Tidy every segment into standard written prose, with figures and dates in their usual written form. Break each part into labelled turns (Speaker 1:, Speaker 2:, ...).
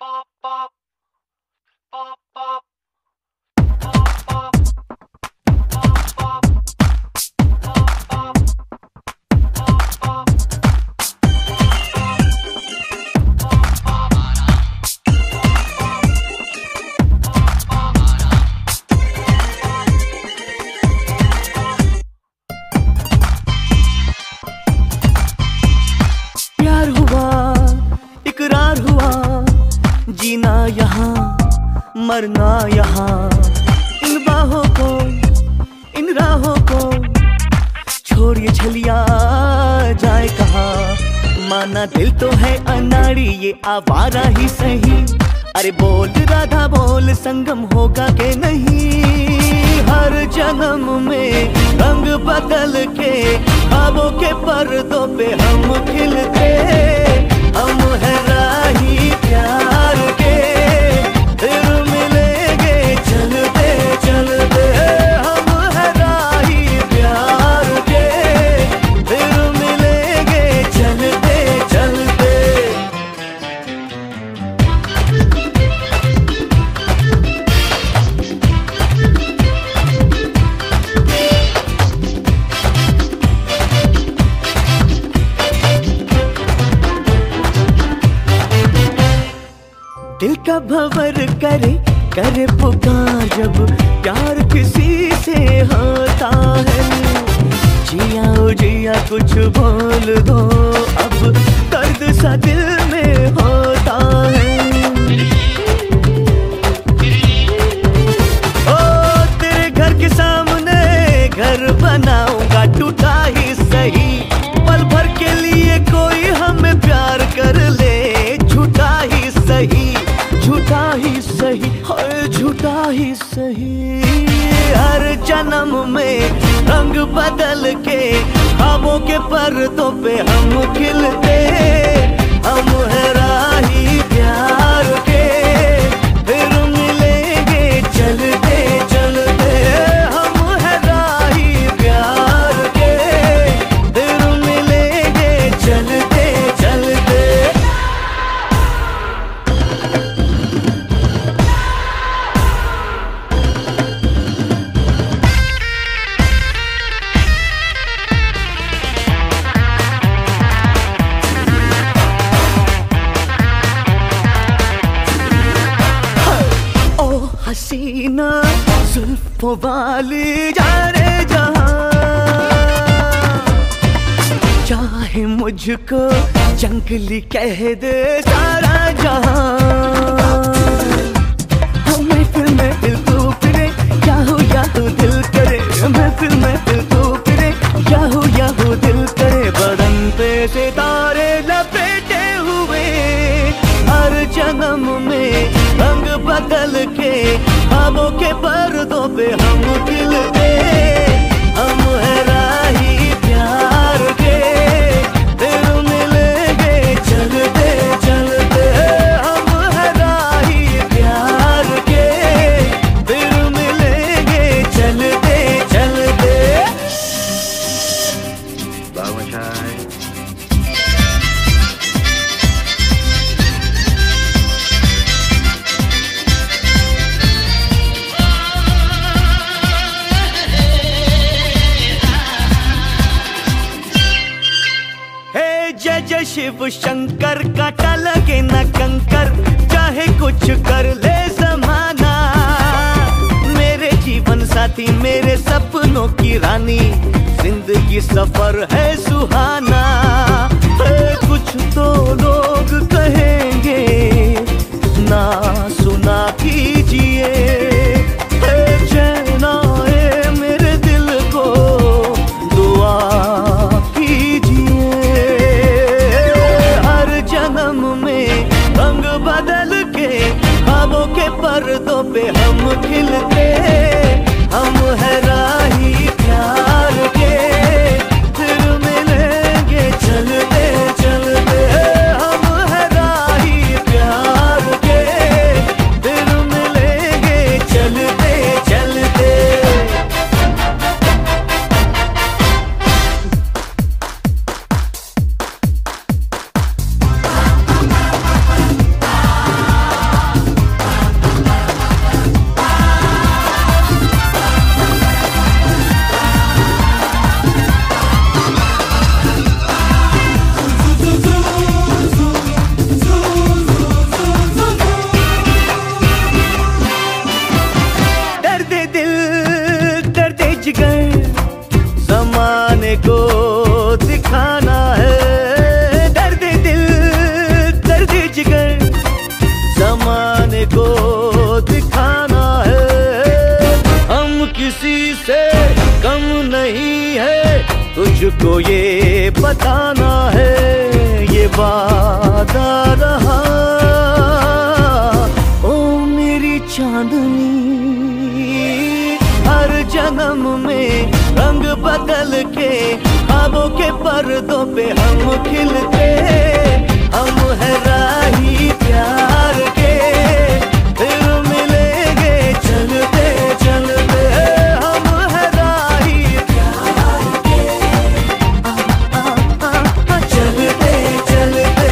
Speaker 1: जीना यहाँ मरना यहाँ, इन बाहों को इन राहों को छोड़िए छलिया जाए कहाँ। माना दिल तो है अनाड़ी ये आवारा ही सही, अरे बोल राधा बोल संगम होगा के नहीं। हर जन्म में रंग बदल के ख्वाबों के पर्दों पे हम खिलते, हम है राही प्यार के, फिर मिलेंगे चलते चलते। हम है राही प्यार के, फिर मिलेंगे चलते चलते। दिल का भंवर करे करे पुकार जब प्यार किसी से होता है। जिया ओ जिया कुछ बोल दो अब दर्द सा दिल में होता है। ओ तेरे घर के सामने घर बनाऊंगा टूटा ही सही, पल भर के लिए कोई हमें प्यार कर ले, झूठा ही सही झूठा ही सही हर झूठा ही सही। हर जन्म में रंग बदल के ख्वाबों के पर्दों पे हम खिलते, हम है राही प्यार के, फिर मिलेंगे चलते चलते। हम है राही प्यार के, फिर मिलेंगे चलते चलते। हसीना जुल्फों वाली जा रे जहां, चाहे मुझको जंगली कह दे सारा जहां। महफिल में दिल तू फिरे याहू दिल करे, महफिल में दिल तू फिरे याहू दिल करे। बदन पे सितारे लपेटे हुए हर जन्म में रंग बदल के ख्वाबों के पर्दों पे हम खिलते, हम है राही प्यार के, फिर मिलेंगे चलते चलते। हम है राही प्यार के, फिर मिलेंगे चलते चलते। जय जय शिव शंकर काटा लगे न कंकर, चाहे कुछ कर ले जमाना। मेरे जीवन साथी मेरे सपनों की रानी, जिंदगी सफर है सुहाना। कुछ तो लोग कहेंगे ना सुना कीजिए, चैन आए मेरे दिल को दुआ कीजिए। जन्म में रंग बदल के ख्वाबों के पर्दों पे हम खिलते, हम है राही प्यार के, फिर मिलेंगे चलते चलते। हम है राही प्यार के, फिर मिलेंगे चलते चलते। जमाने को दिखाना है, हम किसी से कम नहीं है, तुझको ये बताना है। ये वादा रहा ओ मेरी चांदनी, हर जन्म में रंग बदल के ख्वाबों के पर्दों पे हम खिलते। हम है राही प्यार के, फिर मिलेंगे चलते चलते। हम है राही प्यार के, चलते चलते।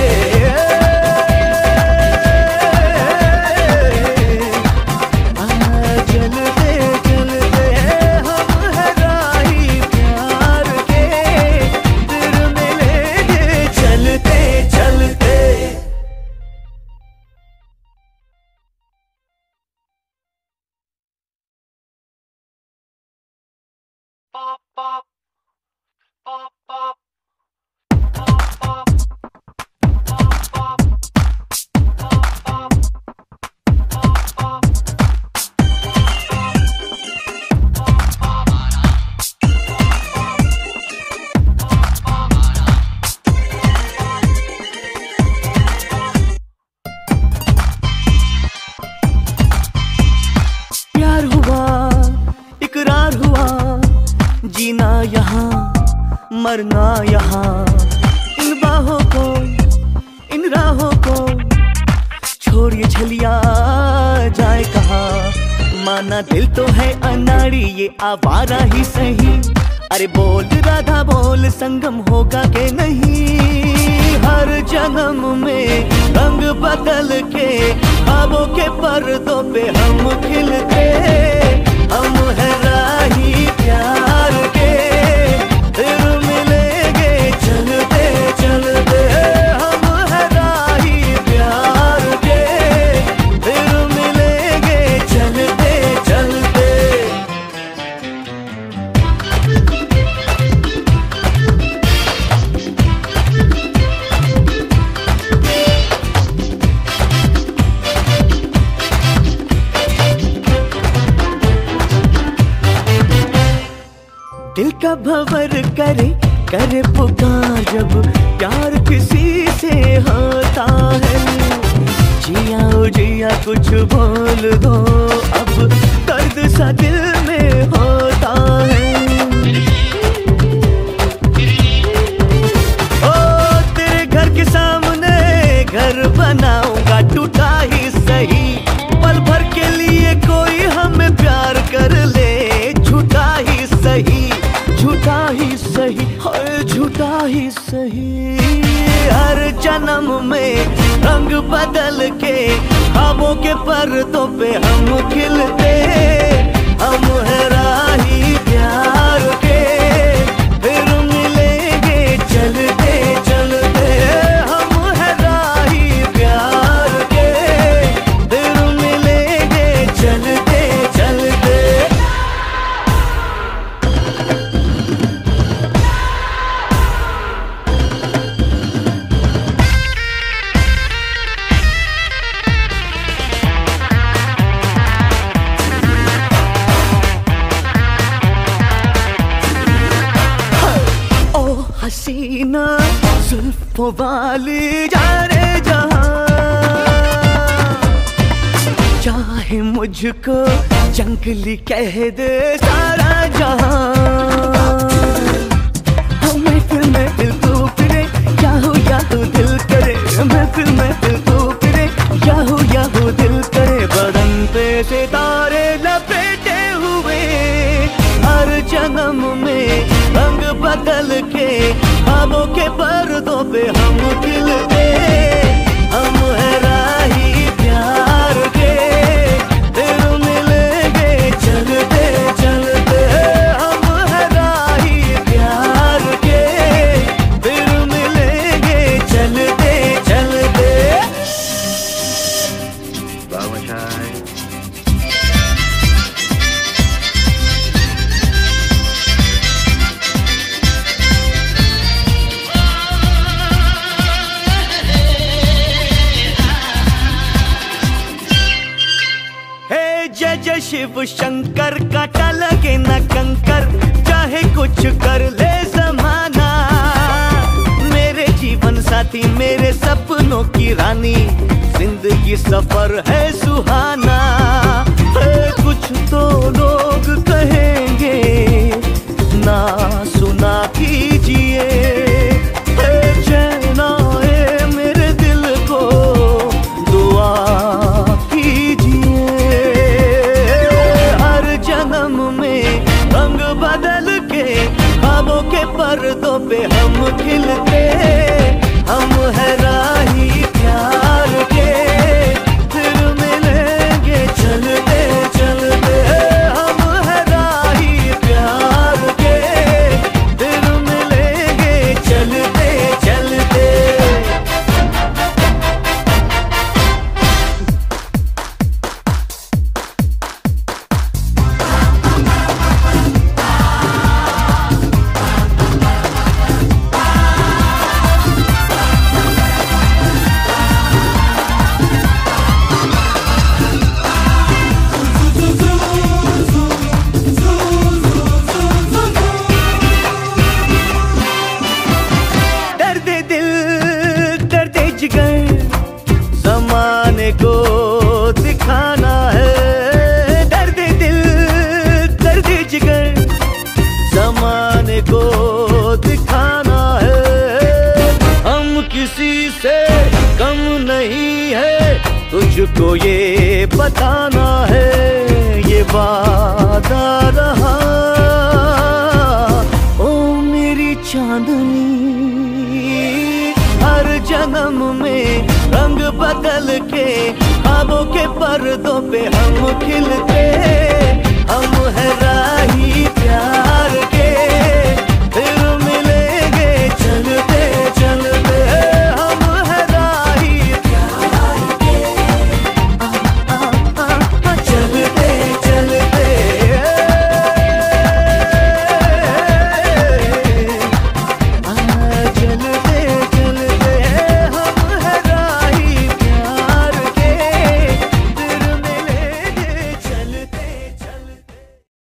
Speaker 1: चलते चलते हम है राही प्यार के, फिर मिलेंगे चलते चलते। प्यार हुआ, इकरार हुआ, जीना यहाँ मरना यहाँ। इन बाहों को, इन राहों को छोड़ ये छलिया जाए कहाँ। माना दिल तो है अनाड़ी, ये आवारा ही सही। अरे बोल राधा बोल, संगम होगा के नहीं। हर जन्म में रंग बदल के ख्वाबों के पर्दों पे हम खिलते। हम है राही प्यार के, फिर मिलेंगे चलते चलते। हम है राही प्यार के, फिर मिलेंगे चलते चलते। दिल का भंवर करे करे पुकार, जब प्यार किसी से होता है। जिया ओ जिया कुछ बोल दो, अब दर्द सा दिल में होता है। ओ तेरे घर के सामने घर बनाऊंगा, टूटा ही सही। पल भर के लिए कोई हमें प्यार कर ले, झूठा ही सही, झूठा ही सही, हाय झूठा ही सही। हर जन्म में रंग बदल के ख्वाबों के पर्दों पे हम खिलते। हम है राही प्यार के, फिर मिलेंगे चलते चलते। हम है राही प्यार के, फिर मिलेंगे चलते चलते। हसीना जुल्फों वाली जा रे जहां, चाहे मुझको जंगली कह दे सारा जहां। महफिल महफिल तू फिरे, याहू याहू दिल करे। महफिल महफिल तू फिरे, याहू याहू दिल करे। बदन पे सितारे लपेटे हुए, हर जन्म में रंग बदल के ख्वाबों के पर्दों पे हम खिलते। हम है राही प्यार के, फिर मिलेंगे चलते चलते। हम है राही प्यार के, फिर मिलेंगे चलते चलते। जय शिव शंकर, कांटा लगे न कंकर, चाहे कुछ कर ले जमाना। मेरे जीवन साथी, मेरे सपनों की रानी, जिंदगी सफर है सुहाना। कुछ तो लोग कहेंगे, ना सुना कीजिए, चैन आए मेरे दिल को दुआ कीजिए। हर जन्म में रंग बदल के ख्वाबों के पर्दों पे हम खिलते, हम है राही प्यार के, फिर मिलेंगे चलते चलते। हम है राही प्यार के, फिर मिलेंगे चलते चलते। ज़माने को दिखाना है, दर्द दिल दर्द जिगर, ज़माने को दिखाना है। हम किसी से कम नहीं है, तुझको ये बताना है, ये वादा रहा ओ मेरी चांदनी। हर जन्म में रंग बदल के ख्वाबों के पर्दों पे हम खिलते, हम है राही प्यार।